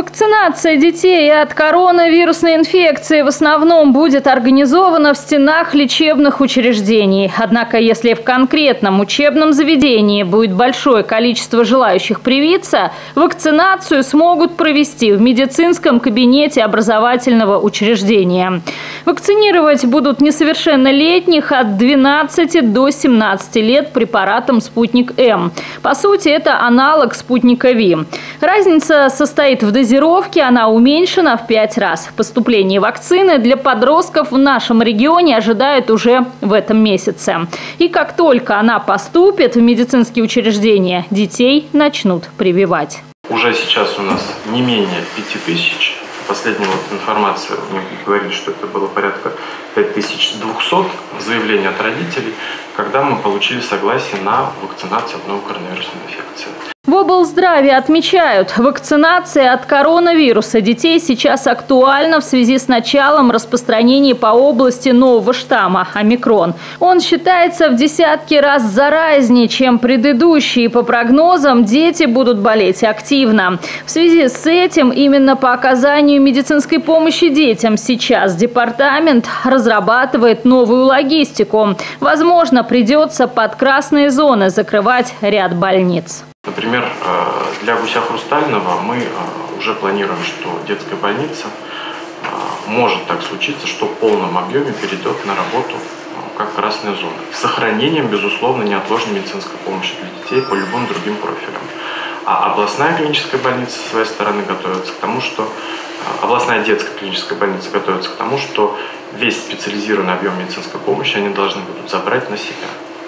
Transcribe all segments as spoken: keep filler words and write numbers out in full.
Вакцинация детей от коронавирусной инфекции в основном будет организована в стенах лечебных учреждений. Однако, если в конкретном учебном заведении будет большое количество желающих привиться, вакцинацию смогут провести в медицинском кабинете образовательного учреждения. Вакцинировать будут несовершеннолетних от двенадцати до семнадцати лет препаратом «Спутник М». По сути, это аналог «Спутника Ви». Разница состоит в дозировке, она уменьшена в пять раз. Поступление вакцины для подростков в нашем регионе ожидают уже в этом месяце. И как только она поступит в медицинские учреждения, детей начнут прививать. Уже сейчас у нас не менее пяти тысяч. Последняя вот информация говорит, что это было порядка пяти тысяч двухсот заявлений от родителей, когда мы получили согласие на вакцинацию от новой коронавирусной инфекции. В облздраве отмечают, вакцинация от коронавируса детей сейчас актуальна в связи с началом распространения по области нового штамма омикрон. Он считается в десятки раз заразнее, чем предыдущие. По прогнозам, дети будут болеть активно. В связи с этим именно по оказанию медицинской помощи детям сейчас департамент разрабатывает новую логистику. Возможно, придется под красные зоны закрывать ряд больниц. Например, для Гуся Хрустального мы уже планируем, что детская больница может так случиться, что в полном объеме перейдет на работу как красная зона. С сохранением, безусловно, неотложной медицинской помощи для детей по любым другим профилям. А областная клиническая больница, со своей стороны, готовится к тому, что областная детская клиническая больница готовится к тому, что весь специализированный объем медицинской помощи они должны будут забрать на себя.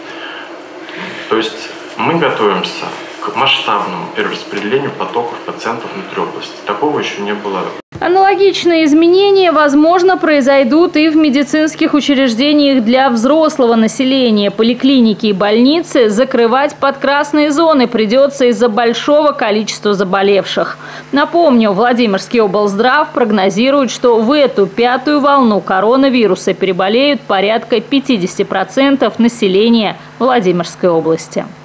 То есть мы готовимся к масштабному перераспределению потоков пациентов внутри области. Такого еще не было. Аналогичные изменения, возможно, произойдут и в медицинских учреждениях для взрослого населения. Поликлиники и больницы закрывать под красные зоны придется из-за большого количества заболевших. Напомню, Владимирский облздрав прогнозирует, что в эту пятую волну коронавируса переболеют порядка пятидесяти процентов населения Владимирской области.